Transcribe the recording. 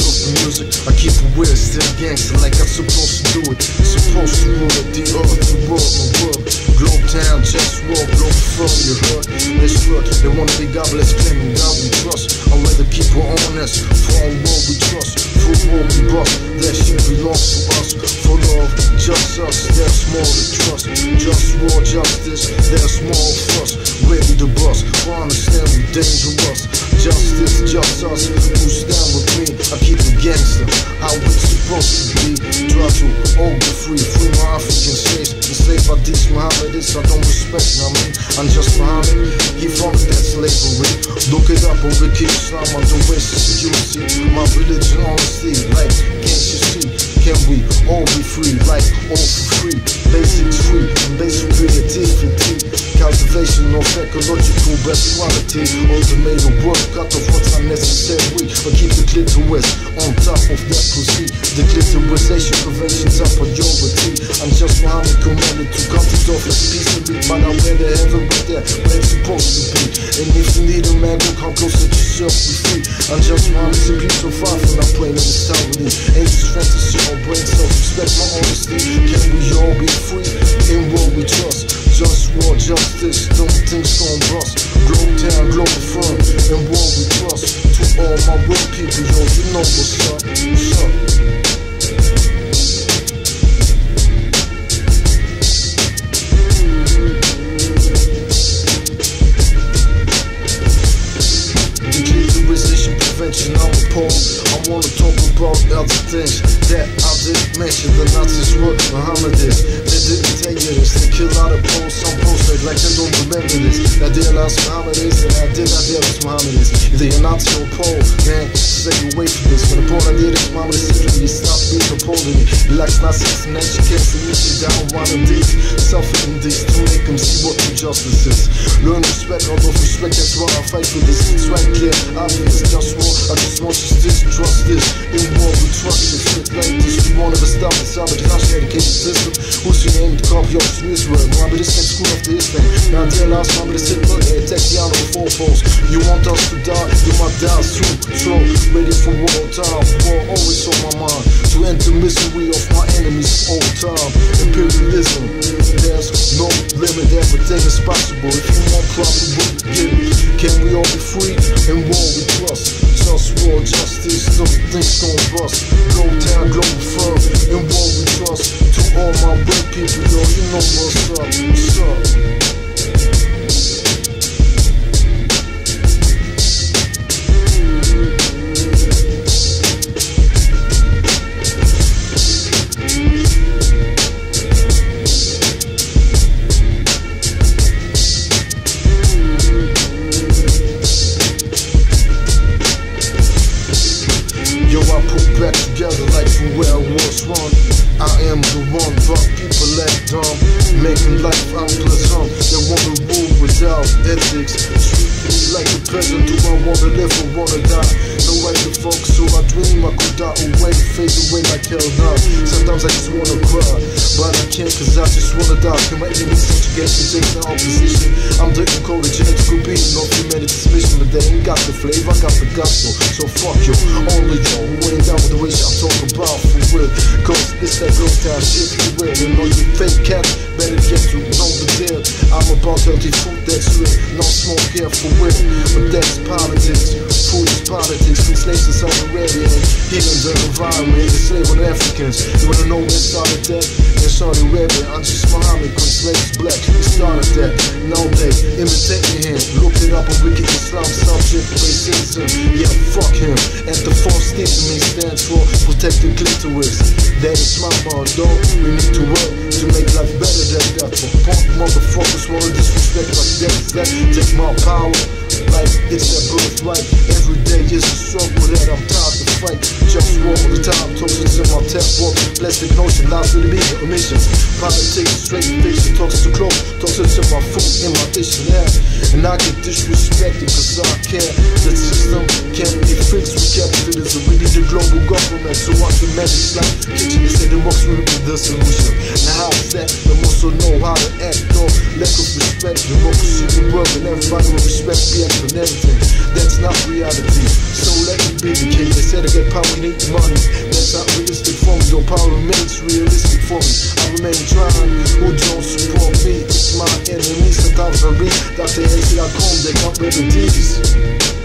of the music, I keep it weird, still gangster like I'm supposed to do it. Supposed to rule the earth, the world, my world. Globe town, just walk, globe from you heard. Let's work, they wanna be godless, claiming God we trust. I'd rather keep it honest, for our world we trust. For world we bust, that shit belongs to us. For love, just us, there's more to trust. Just war, justice, there's more for us. Ready to bust, for understand we dangerous. Justice, just us, who stand with me. I keep it gangster, how it's supposed to be. Try to all be free, free my African slaves. Enslaved by these Mohammedists, I don't respect, I mean, I'm just Muhammad, he from that slavery. Look it up on Wiki Islam, I don't waste you see. My religion, honesty, like, can't you see? Can we all be free, like, all for free? Basics free, basic creativity. Cultivation of ecological best quality. Ultimatum work, cut off what's unnecessary. But keep the clitoris on top of that pussy. The clitorisation prevention's a priority. I'm just Muhammad commanded to cut it off like peaceably. But I'm where the heaven with that, where it's supposed to be. And if you need a man, go come close, let yourself be free. I'm just Muhammad, to be so far from that plane of mentality. Angels fantasy on brain cells, respect my honesty. Can we all be free in what we trust? Just war, justice, don't things gon' bust. Globe town, global firm, and war we trust. To all my real people, yo, you know what's up, what's up. Declinisation prevention, I'm opposed. I wanna talk about other things that I didn't mention. The Nazis were Mohammedists. They didn't tell you this. They killed out of Poles, some Poles like they don't remember this. That they are Mohammedists, and I did not dare was Mohammedists. If they are Nazi or Pole, man, stay away from this. When the Pole I did is Mohammedist, you stop being a Pole to me. He likes Nazis and nature can't see me down one of these. Suffering these to make them see what injustice is. Learn respect, out of respect, that's why I fight for this. It's right clear, obvious, just war. I just want justice, trust this. In war we trust this. Shit like this, we won't ever stop the sabotage, education system. Who's your name to copy off from Israel? Mohammedists can't screw up to his thing. Now I realize Mohammedists hit blood, they attack the honor of four posts. You want us to die, you might die soon. Slow, ready for war time, war always on my mind. To end the misery of my enemies all time. Imperialism, there's no limit, everything is possible. If you want profit, we'll get it. Can we all be free? In war we trust. Just war, justice, nothing's gon' bust. Globe town, global firm, in war we trust. To all my real people, yo, you know what's up, what's up. Back together like from where I was run. I am the one, but people act dumb, making life unpleasant. They wanna rule without ethics. Treat me like a peasant. Do I wanna live or wanna die? No right to focus, so I dream I could die away, fade away like hell now. Sometimes I just wanna cry, but I can't cause I just wanna die. Can my enemies subjugation takes the opposition? I'm the encoded genetical being of humanity's mission, but they ain't got the flavor, I got the gospel. So fuck you, only you who ain't down with the way I'm talking about for real. Cause this that real time shit for real. And all you fake cats better get to know the deal. I'm about healthy food that's real, no smoke here for real. But that's politics, food is politics. From slaves to Saudi Arabia and healing the environment, enslaving Africans. You wanna know where it started that? In Saudi Arabia, I'm just Muhammad, cause slaves black. We started that, now they imitate him. Look it up on Wiki Islam, subject racism. Yeah, fuck him. And the false thing to me stands for protect the clitoris. That is my motto. We need to work to make life better than that. For punk motherfuckers wanna disrespect like that. Take my power like it's their birthright. Every day is a struggle that I'm tired to fight. Just war all the time, toxins in my tap walk. Plastic notion, lies to the media, omissions. Politics, straight fiction, toxins to clothes, toxins in my food, in my dictionary. And I get disrespected cause I care. The system can't be fixed with capitalism. We need a global government so I can manage like kitchen. They say democracy will be the solution. Now how is that? They also know how to act, though. Lack of respect, democracy will work and everybody will respect BX and everything. That's not reality. So let me to be the king. They said to get power you need money. That's not realistic for me, though power remains realistic for me. I remain trying, who don't support me? It's my enemies, 1000 read Dr. NC.com, they got remedies.